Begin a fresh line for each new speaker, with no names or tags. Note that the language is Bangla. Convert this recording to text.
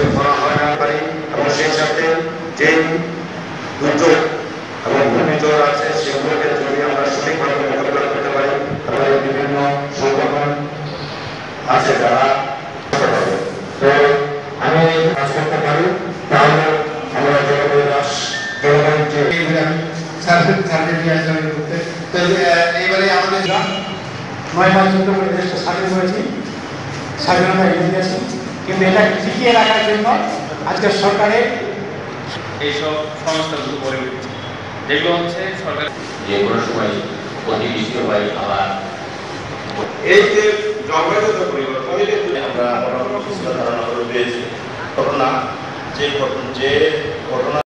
করা হয় না পারি এবং সেই সাথে যে দুর্যোগ এবং ঘূর্ণিঝড় আছে সেগুলোকে যদি আমরা সঠিকভাবে মোকাবিলা করতে পারি তাহলে বিভিন্ন সংগঠন আছে যারা তো আমি কাজ করতে পারি তাহলে আমরা জলবায়ু যে
এইবারে আমাদের 9 মাস যুদ্ধ করে দেশটা স্বাধীন হয়েছি, স্বাধীনতা এগিয়ে গেছে, কিন্তু এটা টিকিয়ে রাখার জন্য আজকের সরকারের
এইসব সংস্থাগুলো গড়ে উঠছে, যেগুলো হচ্ছে সরকার
যে কোনো সময় অতি বৃষ্টি হয়। আবার
এই যে জলবায়ুগত পরিবর্তন
আমরা ধারণা পেয়েছি ঘটনা যে ঘটনা